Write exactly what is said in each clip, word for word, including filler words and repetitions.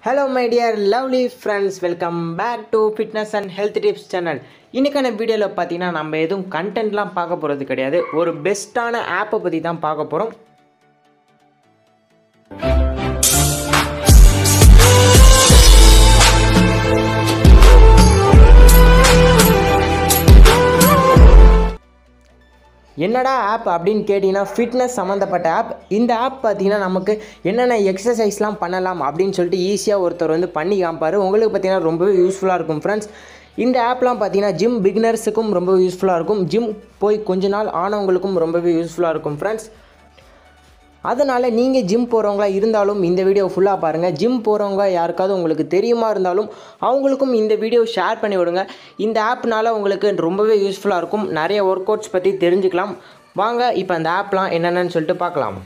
Hello my dear lovely friends, welcome back to Fitness and Health Tips channel. இன்னைக்கான வீடியோல பாத்தீங்கன்னா நம்ம எதுவும் கண்டென்ட்லாம் பார்க்க போறது கிடையாது. ஒரு பெஸ்டான ஆப்பை பத்தி தான் பார்க்க போறோம். என்னடா ஆப் அப்படின்னு கேட்டிங்கன்னா ஃபிட்னஸ் சம்மந்தப்பட்ட ஆப். இந்த ஆப் பார்த்தீங்கன்னா நமக்கு என்னென்ன எக்ஸசைஸ்லாம் பண்ணலாம் அப்படின்னு சொல்லிட்டு ஈஸியாக ஒருத்தர் வந்து பண்ணி காமிப்பார். உங்களுக்கு பார்த்தீங்கன்னா ரொம்பவே யூஸ்ஃபுல்லாக இருக்கும் ஃப்ரெண்ட்ஸ். இந்த ஆப்லாம் பார்த்தீங்கன்னா ஜிம் பிகினர்ஸுக்கும் ரொம்பவே யூஸ்ஃபுல்லாக இருக்கும். ஜிம் போய் கொஞ்ச நாள் ஆனவங்களுக்கும் ரொம்பவே யூஸ்ஃபுல்லாக இருக்கும் ஃப்ரெண்ட்ஸ். அதனால் நீங்கள் ஜிம் போகிறவங்களா இருந்தாலும் இந்த வீடியோ ஃபுல்லாக பாருங்கள். ஜிம் போகிறவங்க யாருக்காவது உங்களுக்கு தெரியுமா இருந்தாலும் அவங்களுக்கும் இந்த வீடியோ ஷேர் பண்ணி விடுங்க. இந்த ஆப்னால் உங்களுக்கு ரொம்பவே யூஸ்ஃபுல்லாக இருக்கும். நிறைய ஒர்க் அவுட்ஸ் பற்றி தெரிஞ்சுக்கலாம். வாங்க இப்போ அந்த ஆப்லாம் என்னென்னு சொல்லிட்டு பார்க்கலாம்.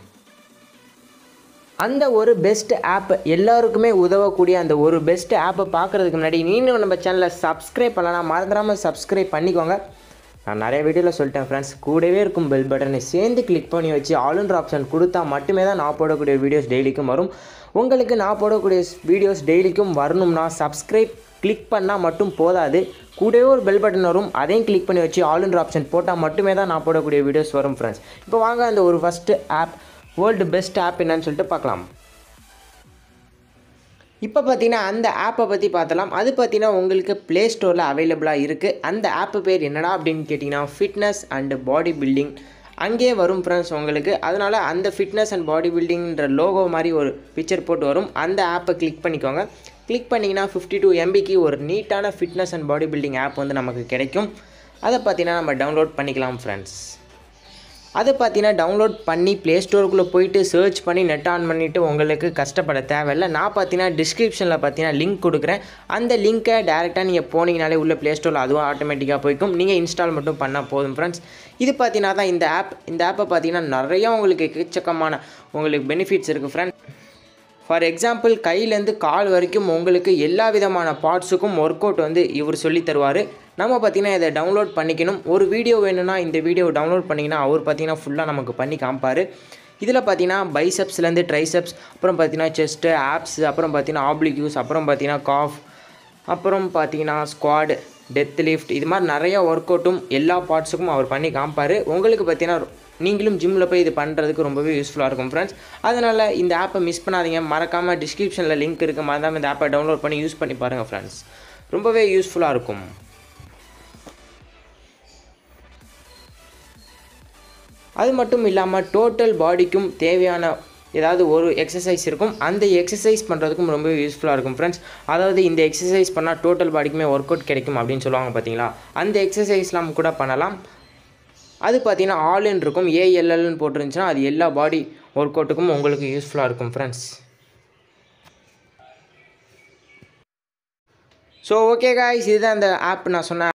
அந்த ஒரு பெஸ்ட் ஆப், எல்லாருக்குமே உதவக்கூடிய அந்த ஒரு பெஸ்ட் ஆப்பை பார்க்குறதுக்கு முன்னாடி நீங்களும் நம்ம சேனலை சப்ஸ்கிரைப் பண்ணலாம். மறந்துடாமல் சப்ஸ்கிரைப் பண்ணிக்கோங்க. நான் நிறைய வீடியோவில் சொல்லிட்டேன் ஃப்ரெண்ட்ஸ், கூடவே இருக்கும் பெல் பட்டனை சேர்ந்து கிளிக் பண்ணி வச்சு ஆல்ன்ற ஆப்ஷன் கொடுத்தா மட்டுமே தான் நான் போடக்கூடிய வீடியோஸ் டெய்லிக்கும் வரும். உங்களுக்கு நான் போடக்கூடிய வீடியோஸ் டெய்லிக்கும் வரணும்னா சப்ஸ்கிரைப் கிளிக் பண்ணால் மட்டும் போதாது, கூடவே ஒரு பெல் பட்டன் வரும், அதையும் கிளிக் பண்ணி வச்சு ஆல்ன்ற ஆப்ஷன் போட்டால் மட்டுமே தான் நான் போடக்கூடிய வீடியோஸ் வரும் ஃப்ரெண்ட்ஸ். இப்போ வாங்க அந்த ஒரு first of, world best app என்னன்னு சொல்லிட்டு பார்க்கலாம். இப்போ பார்த்தீங்கன்னா அந்த ஆப்பை பற்றி பார்த்தலாம். அது பார்த்தீங்கன்னா உங்களுக்கு ப்ளே ஸ்டோரில் அவைலபிளாக இருக்குது. அந்த ஆப்பு பேர் என்னடா அப்படின்னு கேட்டிங்கன்னா ஃபிட்னஸ் அண்ட் பாடி பில்டிங் அங்கேயே வரும் ஃப்ரெண்ட்ஸ் உங்களுக்கு. அதனால் அந்த ஃபிட்னஸ் அண்ட் பாடி பில்டிங்கிற லோகோ மாதிரி ஒரு பிக்சர் போட்டு வரும். அந்த ஆப்பை கிளிக் பண்ணிக்கோங்க. கிளிக் பண்ணிங்கன்னா ஃபிஃப்டி டூ எம்பிக்கு ஒரு நீட்டான fitness and body building app வந்து நமக்கு கிடைக்கும். அதை பார்த்தீங்கன்னா நம்ம டவுன்லோட் பண்ணிக்கலாம் ஃப்ரெண்ட்ஸ். அதை பார்த்தீங்கன்னா டவுன்லோட் பண்ணி ப்ளே ஸ்டோருக்குள்ளே போயிட்டு சர்ச் பண்ணி நெட் ஆன் பண்ணிவிட்டு உங்களுக்கு கஷ்டப்பட தேவையில்லை. நான் பார்த்தீங்கன்னா டிஸ்கிரிப்ஷனில் பார்த்தீங்கன்னா லிங்க் கொடுக்குறேன். அந்த லிங்க்கை டேரெக்டாக நீங்கள் போனீங்கனாலே உள்ள ப்ளே ஸ்டோரில் அதுவும் ஆட்டோமேட்டிக்காக போய்க்கும். நீங்கள் இன்ஸ்டால் மட்டும் பண்ணால் போதும் ஃப்ரெண்ட்ஸ். இது பார்த்தீங்கன்னா தான் இந்த ஆப். இந்த ஆப்பை பார்த்தீங்கன்னா நிறையா உங்களுக்கு எக்கச்சக்கமான உங்களுக்கு பெனிஃபிட்ஸ் இருக்குது ஃப்ரெண்ட்ஸ். ஃபார் எக்ஸாம்பிள், கையிலேருந்து கால் வரைக்கும் உங்களுக்கு எல்லா விதமான பார்ட்ஸுக்கும் ஒர்க் அவுட் வந்து இவர் சொல்லி தருவார். நம்ம பார்த்திங்கன்னா இதை டவுன்லோட் பண்ணிக்கணும். ஒரு வீடியோ வேணும்னா இந்த வீடியோ டவுன்லோட் பண்ணிங்கன்னா அவர் பார்த்திங்கன்னா ஃபுல்லாக நமக்கு பண்ணி காமிப்பார். இதில் பார்த்திங்கன்னா பைசப்ஸ்லேருந்து ட்ரைசப்ஸ், அப்புறம் பார்த்திங்கன்னா செஸ்ட்டு, ஆப்ஸ், அப்புறம் பார்த்திங்கன்னா ஆப்ளிக்யூஸ், அப்புறம் பார்த்திங்கன்னா காஃப், அப்புறம் பார்த்திங்கன்னா ஸ்குவாட், டெத் லிஃப்ட், இது மாதிரி நிறையா ஒர்க் அவுட்டும் எல்லா பார்ட்ஸுக்கும் அவர் பண்ணி காமிப்பார். உங்களுக்கு பார்த்திங்கன்னா நீங்களும் ஜிம்மில் போய் இது பண்ணுறதுக்கு ரொம்பவே யூஸ்ஃபுல்லாக இருக்கும் ஃப்ரெண்ட்ஸ். அதனால் இந்த ஆப்பை மிஸ் பண்ணாதீங்க. மறக்காமல் டிஸ்கிரிப்ஷனில் லிங்க் இருக்குது, மறக்காமல் இந்த ஆப்பை டவுன்லோட் பண்ணி யூஸ் பண்ணி பாருங்கள் ஃப்ரெண்ட்ஸ். ரொம்பவே யூஸ்ஃபுல்லாக இருக்கும். அது மட்டும் இல்லாமல் டோட்டல் பாடிக்கும் தேவையான ஏதாவது ஒரு எக்ஸசைஸ் இருக்கும். அந்த எக்ஸசைஸ் பண்ணுறதுக்கும் ரொம்பவே யூஸ்ஃபுல்லாக இருக்கும் ஃப்ரெண்ட்ஸ். அதாவது இந்த எக்ஸசைஸ் பண்ணால் டோட்டல் பாடிக்குமே ஒர்க் அவுட் கிடைக்கும் அப்படின்னு சொல்லுவாங்க பார்த்தீங்களா, அந்த எக்ஸசைஸ்லாம் கூட பண்ணலாம். அது பார்த்தீங்கன்னா ஆல் இன் இருக்கும். ஏஎல்எல்னு போட்டுருந்துச்சுன்னா அது எல்லா பாடி ஒர்க் அவுட்டுக்கும் உங்களுக்கு யூஸ்ஃபுல்லாக இருக்கும் ஃப்ரெண்ட்ஸ். ஸோ ஓகே காய்ஸ், இதுதான் அந்த ஆப் நான் சொன்னேன்.